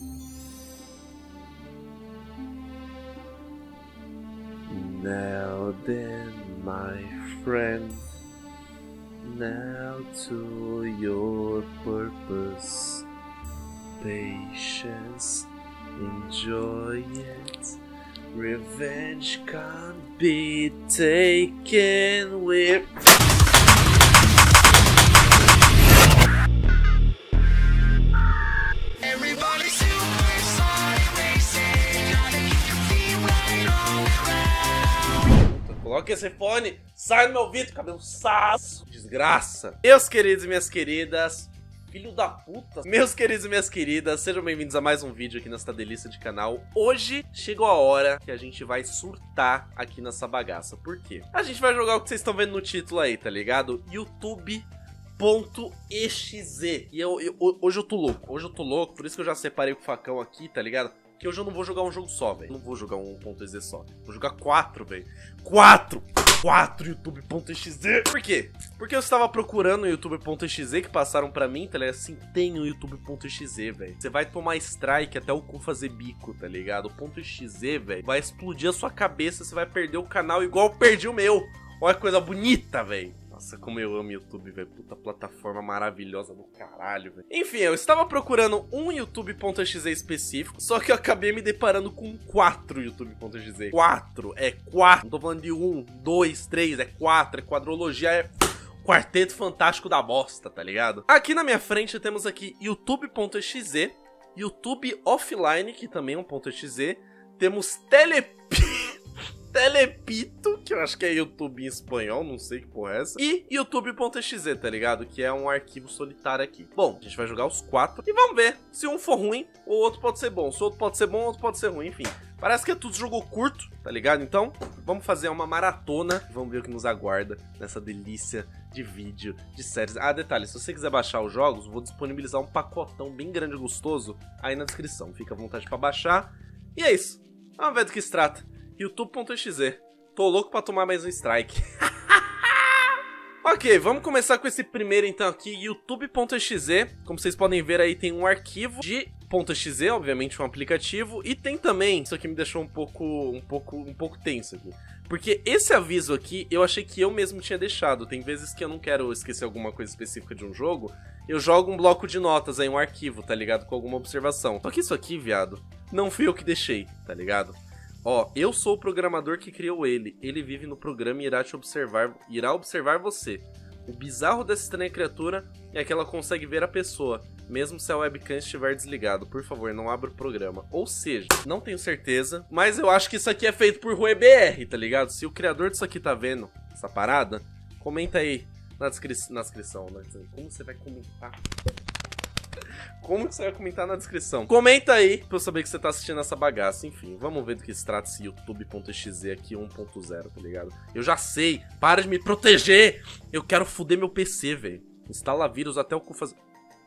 Now then, my friend, now to your purpose, patience, enjoy it, revenge can't be taken with... Coloca esse fone, sai do meu ouvido, cabelo saço, desgraça. Meus queridos e minhas queridas, filho da puta. Meus queridos e minhas queridas, sejam bem-vindos a mais um vídeo aqui nesta delícia de canal. Hoje chegou a hora que a gente vai surtar aqui nessa bagaça. Por quê? A gente vai jogar o que vocês estão vendo no título aí, tá ligado? YouTube.exe. E hoje eu tô louco, por isso que eu já separei o facão aqui, tá ligado? Que hoje eu não vou jogar um jogo só, velho. Não vou jogar um .exe só. Vou jogar 4, velho. 4 YouTube.exe. Por quê? Porque eu estava procurando o YouTube.exe que passaram pra mim, tá ligado? Assim, tem o YouTube.exe, velho. Você vai tomar strike até o cu fazer bico, tá ligado? O .exe, velho, vai explodir a sua cabeça, você vai perder o canal igual eu perdi o meu. Olha que coisa bonita, velho. Nossa, como eu amo YouTube, velho. Puta plataforma maravilhosa do caralho, velho. Enfim, eu estava procurando um YouTube.exe específico, só que eu acabei me deparando com 4 YouTube.exe. 4, é 4. Não tô falando de 1, 2, 3, é 4. É quadrologia, é quarteto fantástico da bosta, tá ligado? Aqui na minha frente temos aqui YouTube.exe, YouTube Offline, que também é um .exe. Temos Telepito, que eu acho que é YouTube em espanhol, não sei que porra é essa. E YouTube.exe, tá ligado? Que é um arquivo solitário aqui. Bom, a gente vai jogar os 4 e vamos ver se um for ruim, o outro pode ser bom. Se o outro pode ser bom, o outro pode ser ruim, enfim. Parece que é tudo jogo curto, tá ligado? Então, vamos fazer uma maratona. Vamos ver o que nos aguarda nessa delícia de vídeo, de séries. Ah, detalhe, se você quiser baixar os jogos, vou disponibilizar um pacotão bem grande e gostoso aí na descrição. Fica à vontade pra baixar. E é isso. Vamos ver do que se trata. YouTube.exe. Tô louco pra tomar mais um strike. Ok, vamos começar com esse primeiro então aqui, YouTube.exe. Como vocês podem ver aí, tem um arquivo de .exe, obviamente um aplicativo. E tem também, isso aqui me deixou um pouco tenso aqui. Porque esse aviso aqui, eu achei que eu mesmo tinha deixado. Tem vezes que eu não quero esquecer alguma coisa específica de um jogo, eu jogo um bloco de notas aí, um arquivo, tá ligado? Com alguma observação. Só que isso aqui, viado, não fui eu que deixei, tá ligado? Ó, eu sou o programador que criou ele. Ele vive no programa e irá observar você. O bizarro dessa estranha criatura é que ela consegue ver a pessoa, mesmo se a webcam estiver desligado. Por favor, não abra o programa. Ou seja, não tenho certeza, mas eu acho que isso aqui é feito por RueBR, tá ligado? Se o criador disso aqui tá vendo essa parada, comenta aí na descrição, né? Como você vai comentar? Como que você vai comentar na descrição? Comenta aí pra eu saber que você tá assistindo essa bagaça. Enfim, vamos ver do que se trata esse YouTube.exe aqui 1.0, tá ligado? Eu já sei, para de me proteger. Eu quero foder meu PC, velho. Instala vírus até o cu fazer...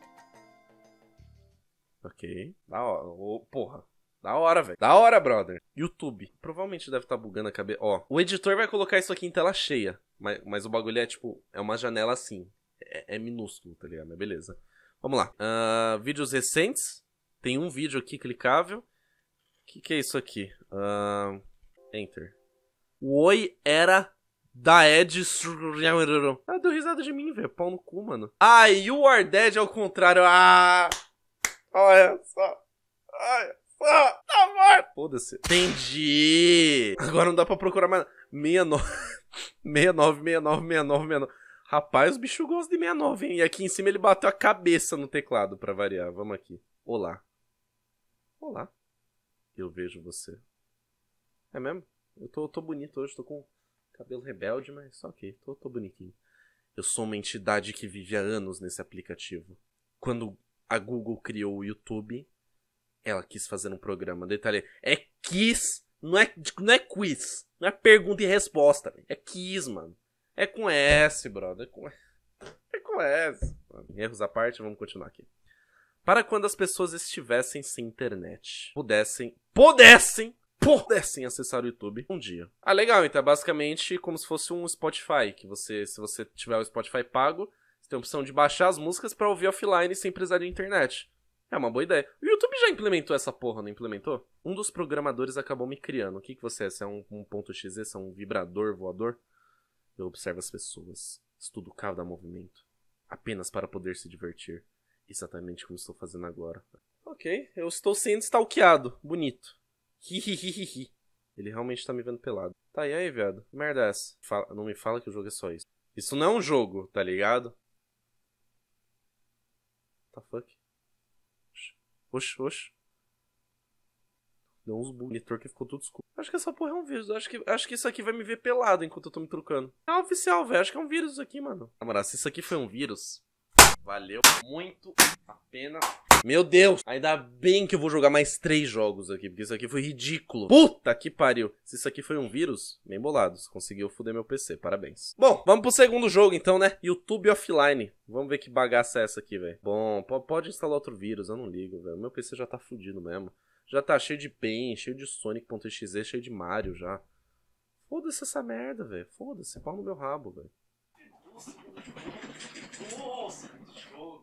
Ok, da hora. Oh, porra, da hora, velho. Da hora, brother. YouTube. Provavelmente deve estar bugando a cabeça. Ó, o editor vai colocar isso aqui em tela cheia. Mas o bagulho é tipo, é uma janela assim. É minúsculo, tá ligado? Mas beleza. Vamos lá. Vídeos recentes. Tem um vídeo aqui clicável. O que é isso aqui? Enter. O oi era da Ed. Ah, deu risada de mim, velho. Pau no cu, mano. Ah, you are dead ao contrário. Ah! Olha só. Olha só. Tá morto. Foda-se. Entendi. Agora não dá pra procurar mais. 69. 69, 69, 69, 69. Rapaz, o bicho gosta de 69, hein? E aqui em cima ele bateu a cabeça no teclado, pra variar. Vamos aqui. Olá. Olá. Eu vejo você. É mesmo? Eu tô bonito hoje, tô com cabelo rebelde, mas ok. Tô bonitinho. Eu sou uma entidade que vive há anos nesse aplicativo. Quando a Google criou o YouTube, ela quis fazer um programa. Detalhe, é quis, não é quiz. Não é pergunta e resposta. É quis, mano. É com S, brother. É com S. Erros à parte, vamos continuar aqui. Para quando as pessoas estivessem sem internet, pudessem acessar o YouTube um dia. Ah, legal. Então é basicamente como se fosse um Spotify, que se você tiver o Spotify pago, você tem a opção de baixar as músicas para ouvir offline sem precisar de internet. É uma boa ideia. O YouTube já implementou essa porra, não implementou? Um dos programadores acabou me criando. O que você é? Você é um ponto .exe? Você é um vibrador voador? Eu observo as pessoas. Estudo cada movimento. Apenas para poder se divertir. Exatamente como estou fazendo agora. Ok, eu estou sendo stalkeado. Bonito. Hihihihi. Ele realmente tá me vendo pelado. Tá, e aí, viado? Que merda é essa? Não me fala que o jogo é só isso. Isso não é um jogo, tá ligado? What the fuck? Oxi. Deu uns monitor que ficou tudo escuro. Acho que essa porra é um vírus. Acho que isso aqui vai me ver pelado enquanto eu tô me trucando. É oficial, velho. Acho que é um vírus aqui, mano. Na moral, se isso aqui foi um vírus, valeu muito a pena. Meu Deus! Ainda bem que eu vou jogar mais 3 jogos aqui, porque isso aqui foi ridículo. Puta que pariu. Se isso aqui foi um vírus, bem bolados. Conseguiu foder meu PC, parabéns. Bom, vamos pro segundo jogo então, né? YouTube Offline. Vamos ver que bagaça é essa aqui, velho. Bom, pode instalar outro vírus, eu não ligo, velho. Meu PC já tá fudido mesmo. Já tá cheio de Paint, cheio de Sonic.exe, cheio de Mario já. Foda-se essa merda, velho. Foda-se, pau no meu rabo, velho. Nossa, que jogo.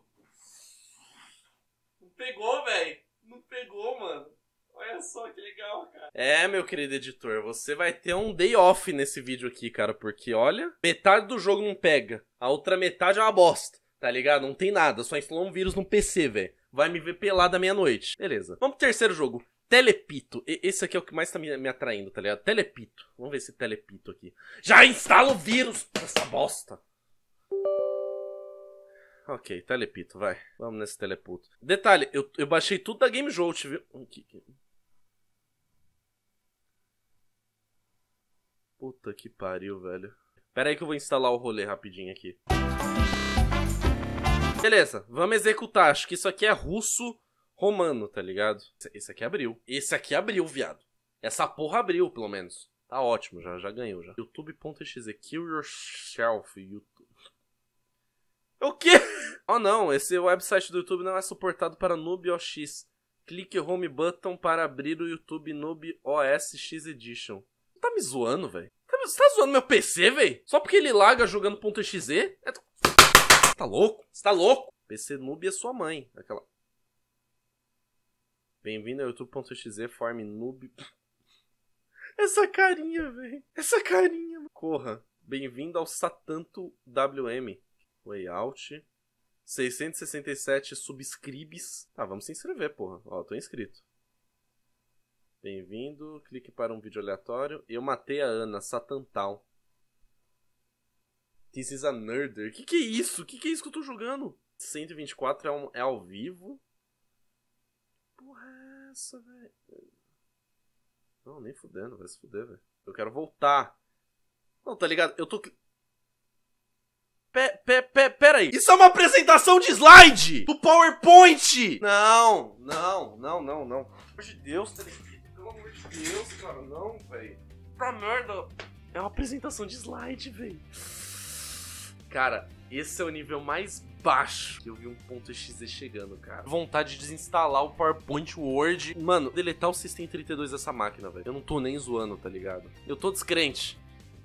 Não pegou, velho. Não pegou, mano. Olha só que legal, cara. É, meu querido editor, você vai ter um day off nesse vídeo aqui, cara. Porque, olha, metade do jogo não pega. A outra metade é uma bosta, tá ligado? Não tem nada, só instalou um vírus no PC, velho. Vai me ver pelado à meia-noite. Beleza. Vamos pro terceiro jogo. Telepito. Esse aqui é o que mais tá me atraindo, tá ligado? Telepito. Vamos ver esse Telepito aqui. Já instala o vírus dessa bosta. Ok, Telepito, vai. Vamos nesse Teleputo. Detalhe, eu baixei tudo da GameJolt, viu? Puta que pariu, velho. Pera aí que eu vou instalar o rolê rapidinho aqui. Beleza, vamos executar. Acho que isso aqui é russo romano, tá ligado? Esse aqui abriu. Esse aqui abriu, viado. Essa porra abriu, pelo menos. Tá ótimo, já ganhou, já. YouTube.exe, kill yourself, YouTube. O quê? Oh não, esse website do YouTube não é suportado para Noob OX. Clique Home Button para abrir o YouTube Noob OS X Edition. Tá me zoando, velho? Você tá zoando meu PC, velho? Só porque ele laga jogando .exe? Tá louco? Você tá louco? PC noob é sua mãe. Aquela... Bem-vindo ao YouTube.exe Form Noob. Essa carinha, velho. Essa carinha. Corra. Bem-vindo ao Satanto WM. Layout. 667 subscribes. Tá, vamos se inscrever, porra. Ó, tô inscrito. Bem-vindo. Clique para um vídeo aleatório. Eu matei a Ana, Satantal. This is a Nerder. Que é isso? Que é isso que eu tô jogando? 124 é ao vivo? Porra é essa, velho? Não, nem fudendo, vai se fuder, velho. Eu quero voltar. Não, tá ligado? Eu tô... Pera aí. Isso é uma apresentação de slide! Do PowerPoint! Não. Pelo amor de Deus, pelo amor de Deus, cara. Não, velho. Tá merda. É uma apresentação de slide, velho. Cara, esse é o nível mais baixo que eu vi um .exe chegando, cara. Vontade de desinstalar o PowerPoint Word. Mano, deletar o System32 dessa máquina, velho. Eu não tô nem zoando, tá ligado? Eu tô descrente.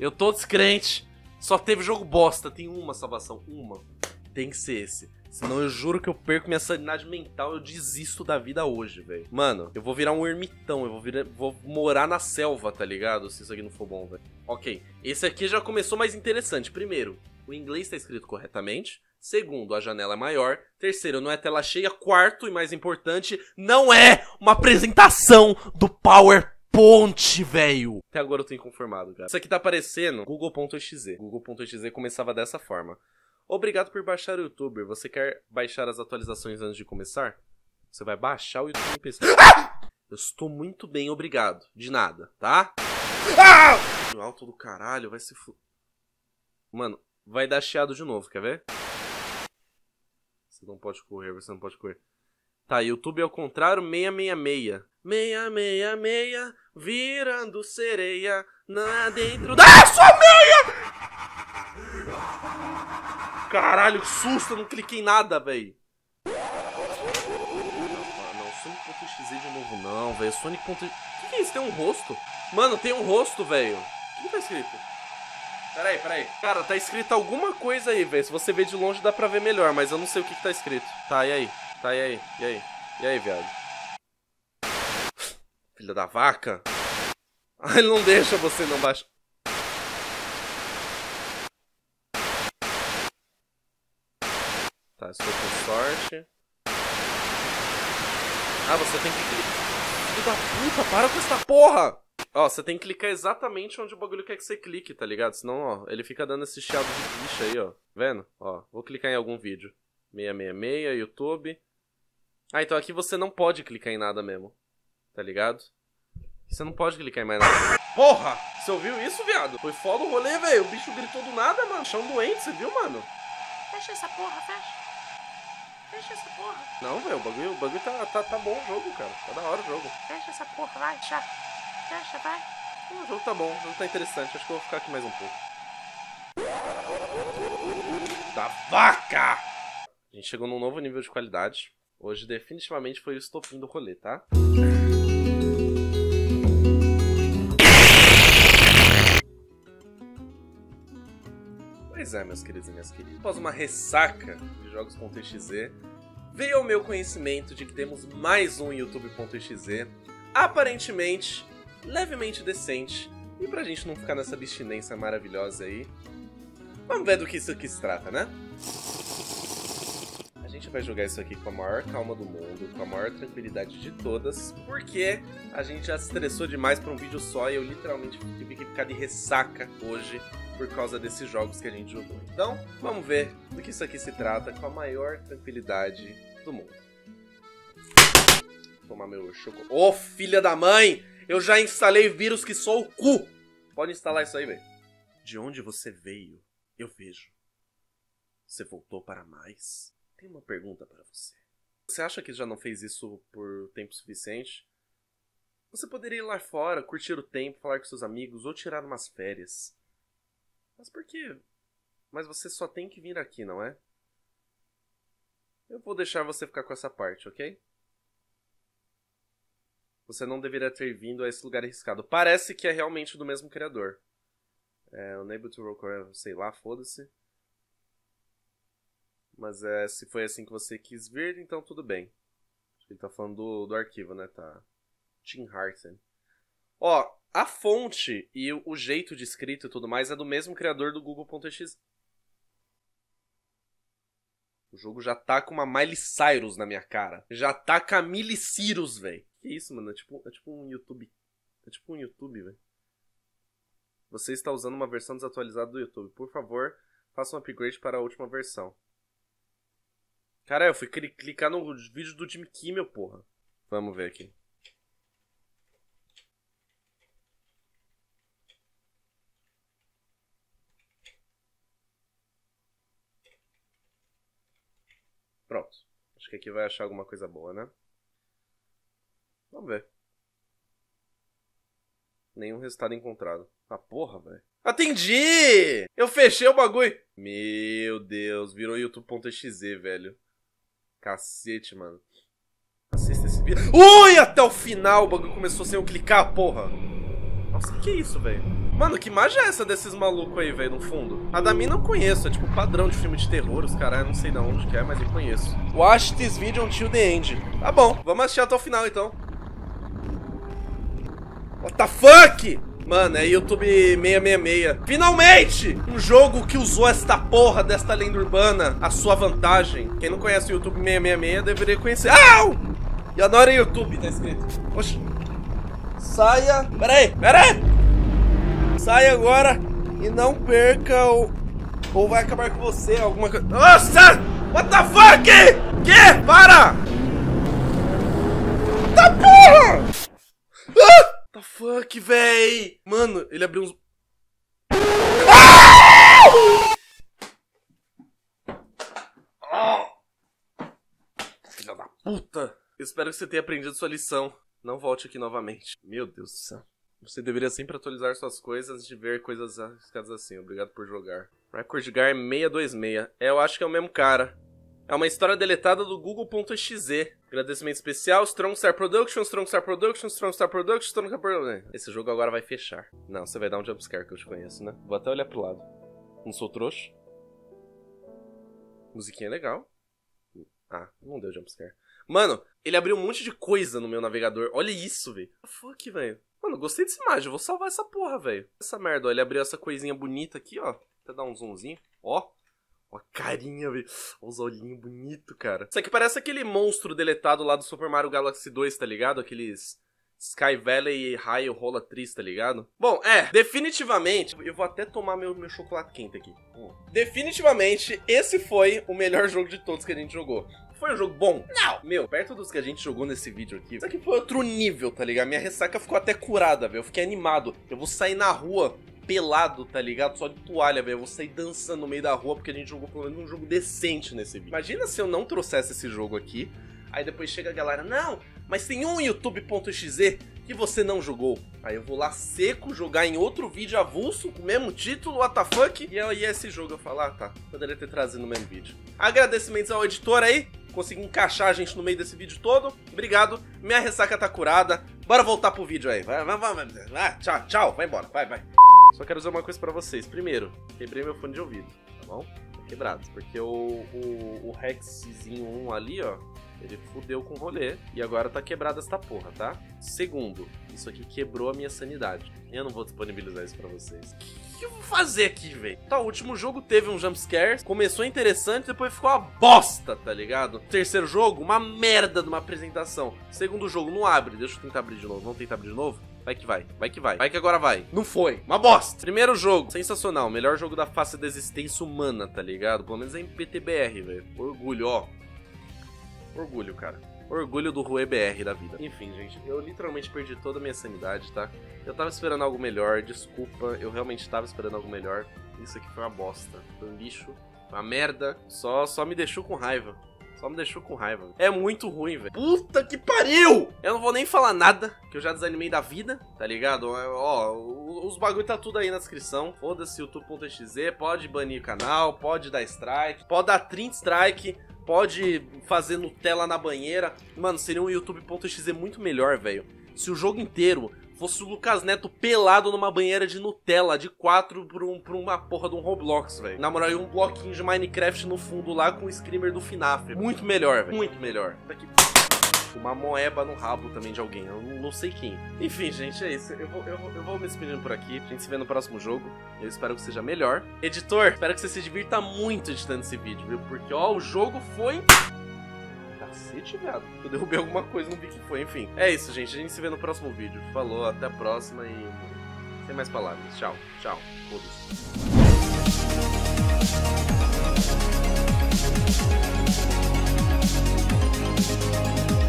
Só teve jogo bosta. Tem uma salvação. Uma. Tem que ser esse. Senão eu juro que eu perco minha sanidade mental. Eu desisto da vida hoje, velho. Mano, eu vou virar um ermitão. Vou morar na selva, tá ligado? Se isso aqui não for bom, velho. Ok. Esse aqui já começou mais interessante. Primeiro, o inglês tá escrito corretamente. Segundo, a janela é maior. Terceiro, não é tela cheia. Quarto, e mais importante, não é uma apresentação do PowerPoint, velho. Até agora eu tô inconformado, cara. Isso aqui tá aparecendo Google.exe. Google.exe começava dessa forma. Obrigado por baixar o YouTube. Você quer baixar as atualizações antes de começar? Você vai baixar o YouTube no PC. Eu estou muito bem, obrigado. De nada, tá? No alto do caralho, vai se Mano, vai dar chiado de novo, quer ver? Você não pode correr, você não pode correr. Tá, YouTube ao contrário, 666. 666, virando sereia, na dentro da... sua meia! Caralho, que susto, eu não cliquei em nada, velho. Não, Sonic.exe de novo não, velho. Sonic.exe... que é isso? Tem um rosto? Mano, tem um rosto, velho. O que tá escrito? Peraí. Cara, tá escrito alguma coisa aí, velho. Se você ver de longe dá pra ver melhor, mas eu não sei o que tá escrito. Tá, e aí? E aí? E aí, viado? Filha da vaca. Ah, ele não deixa você não baixar. Tá, estou com sorte. Ah, você tem que clicar. Filho da puta, para com essa porra! Ó, você tem que clicar exatamente onde o bagulho quer que você clique, tá ligado? Senão, ó, ele fica dando esse chiado de bicho aí, ó. Vendo? Ó, vou clicar em algum vídeo. 666, YouTube. Ah, então aqui você não pode clicar em nada mesmo. Tá ligado? Você não pode clicar em mais nada. Porra! Você ouviu isso, viado? Foi foda o rolê, velho. O bicho gritou do nada, mano. Chão doente, você viu, mano? Fecha essa porra, fecha. Fecha essa porra. Não, velho, o bagulho tá bom o jogo, cara. Tá da hora o jogo. Fecha essa porra, vai, fecha. Fecha, vai. O jogo tá bom, o jogo tá interessante. Acho que eu vou ficar aqui mais um pouco. Da vaca! A gente chegou num novo nível de qualidade. Hoje definitivamente foi o estopim do rolê, tá? Pois é, meus queridos e minhas queridas. Após uma ressaca de jogos.exe, veio ao meu conhecimento de que temos mais um YouTube.exe, aparentemente, levemente decente. E pra gente não ficar nessa abstinência maravilhosa aí, vamos ver do que isso aqui se trata, né? A gente vai jogar isso aqui com a maior calma do mundo, com a maior tranquilidade de todas, porque a gente já se estressou demais pra um vídeo só e eu literalmente tive que ficar de ressaca hoje por causa desses jogos que a gente jogou. Então, vamos ver do que isso aqui se trata com a maior tranquilidade do mundo. Vou tomar meu chocolate. Ô, filha da mãe! Eu já instalei vírus que só o cu! Pode instalar isso aí, velho. De onde você veio, eu vejo. Você voltou para mais? Tenho uma pergunta para você. Você acha que já não fez isso por tempo suficiente? Você poderia ir lá fora, curtir o tempo, falar com seus amigos ou tirar umas férias. Mas por quê? Mas você só tem que vir aqui, não é? Eu vou deixar você ficar com essa parte, ok? Você não deveria ter vindo a esse lugar arriscado. Parece que é realmente do mesmo criador. Unable to record, sei lá, foda-se. Mas se foi assim que você quis vir, então tudo bem. Acho que ele tá falando do arquivo, né? Tá. Tim Harten. Ó, a fonte e o jeito de escrito e tudo mais é do mesmo criador do Google.exe. O jogo já tá com uma Miley Cyrus na minha cara. Já tá com a Miley Cyrus, velho. Que isso, mano? É tipo um YouTube. É tipo um YouTube, velho. Você está usando uma versão desatualizada do YouTube. Por favor, faça um upgrade para a última versão. Cara, eu fui clicar no vídeo do Jimmy Kimmel, porra. Vamos ver aqui. Pronto. Acho que aqui vai achar alguma coisa boa, né? Vamos ver. Nenhum resultado encontrado. Ah, porra, velho. Atendi! Eu fechei o bagulho. Meu Deus, virou youtube.exe, velho. Cacete, mano. Assista esse vídeo. Ui, até o final o bagulho começou sem eu clicar, porra. Nossa, que é isso, velho? Mano, que imagem é essa desses malucos aí, velho, no fundo? A da minha não conheço, é tipo padrão de filme de terror, os caras, não sei de onde que é, mas eu conheço. Watch this video until the end. Tá bom, vamos assistir até o final, então. What the fuck? Mano, é YouTube 666. Finalmente! Um jogo que usou esta porra desta lenda urbana a sua vantagem. Quem não conhece o YouTube 666 deveria conhecer. Au! E adora YouTube, tá escrito. Oxi. Saia. Pera aí. Saia agora e não perca ou vai acabar com você, alguma coisa. Nossa! What the fuck? Que? Para! Tá porra! Ah! What the fuck, véi? Mano, ele abriu uns... Filha da puta! Eu espero que você tenha aprendido sua lição. Não volte aqui novamente. Meu Deus do céu. Você deveria sempre atualizar suas coisas antes de ver coisas arriscadas assim. Obrigado por jogar. Record Guy 626. Eu acho que é o mesmo cara. É uma história deletada do Google.exe. Agradecimento especial, Strong Star Productions, Strong Star Productions, Strong Star Productions, Strong Star Productions. Esse jogo agora vai fechar. Não, você vai dar um jumpscare que eu te conheço, né? Vou até olhar pro lado. Não sou trouxa. Musiquinha legal. Ah, não deu jumpscare. Mano, ele abriu um monte de coisa no meu navegador. Olha isso, velho. Fuck, velho. Mano, gostei dessa imagem. Eu vou salvar essa porra, velho. Essa merda, ó. Ele abriu essa coisinha bonita aqui, ó. Até dar um zoomzinho. Ó. Ó a carinha, velho. Os olhinhos bonitos, cara. Isso aqui parece aquele monstro deletado lá do Super Mario Galaxy 2, tá ligado? Aqueles Sky Valley Raio Rola Tris, tá ligado? Bom, definitivamente... Eu vou até tomar meu chocolate quente aqui. Definitivamente, esse foi o melhor jogo de todos que a gente jogou. Foi um jogo bom? Não! Meu, perto dos que a gente jogou nesse vídeo aqui, isso aqui foi outro nível, tá ligado? Minha ressaca ficou até curada, velho. Eu fiquei animado. Eu vou sair na rua pelado, tá ligado? Só de toalha, velho. Eu vou sair dançando no meio da rua porque a gente jogou pelo menos um jogo decente nesse vídeo. Imagina se eu não trouxesse esse jogo aqui, aí depois chega a galera, não, mas tem um YouTube.exe que você não jogou. Aí eu vou lá seco, jogar em outro vídeo avulso, com o mesmo título, what the fuck? E aí esse jogo eu falo, ah tá, poderia ter trazido no mesmo vídeo. Agradecimentos ao editor aí, consegui encaixar a gente no meio desse vídeo todo. Obrigado, minha ressaca tá curada. Bora voltar pro vídeo aí. Vai. Tchau, vai embora, vai. Só quero dizer uma coisa pra vocês. Primeiro, quebrei meu fone de ouvido, tá bom? Tá quebrado, porque o Rexzinho 1 ali, ó, ele fudeu com o rolê e agora tá quebrada esta porra, tá? Segundo, isso aqui quebrou a minha sanidade. Eu não vou disponibilizar isso pra vocês. O que eu vou fazer aqui, velho? Tá, o último jogo teve um jumpscare, começou interessante, depois ficou uma bosta, tá ligado? Terceiro jogo, uma merda de uma apresentação. Segundo jogo, não abre. Deixa eu tentar abrir de novo. Vamos tentar abrir de novo? Vai que vai, vai que vai. Vai que agora vai. Não foi. Uma bosta. Primeiro jogo, sensacional. Melhor jogo da face da existência humana, tá ligado? Pelo menos é em PTBR, velho. Orgulho, ó. Orgulho, cara. Orgulho do Rue BR da vida. Enfim, gente, eu literalmente perdi toda a minha sanidade, tá? Eu tava esperando algo melhor, desculpa. Eu realmente tava esperando algo melhor. Isso aqui foi uma bosta. Foi um lixo. Uma merda. Só me deixou com raiva. Só me deixou com raiva. É muito ruim, velho. Puta que pariu! Eu não vou nem falar nada, que eu já desanimei da vida, tá ligado? Ó, os bagulho tá tudo aí na descrição. Foda-se, youtube.exe, pode banir o canal, pode dar strike, pode dar 30 strike, pode fazer Nutella na banheira. Mano, seria um youtube.exe muito melhor, velho. Se o jogo inteiro fosse o Lucas Neto pelado numa banheira de Nutella de 4 por uma porra de um Roblox, velho. Na moral, e um bloquinho de Minecraft no fundo lá com o screamer do FNAF. Muito melhor, velho. Muito melhor. Tá aqui. Uma moeba no rabo também de alguém. Eu não sei quem. Enfim, gente, é isso. Eu vou me despedindo por aqui. A gente se vê no próximo jogo. Eu espero que seja melhor. Editor, espero que você se divirta muito editando esse vídeo, viu? Porque, ó, o jogo foi... Cacete, viado. Eu derrubei alguma coisa, não vi que foi. Enfim, é isso, gente. A gente se vê no próximo vídeo. Falou, até a próxima e... sem mais palavras. Tchau, tchau. Foda-se.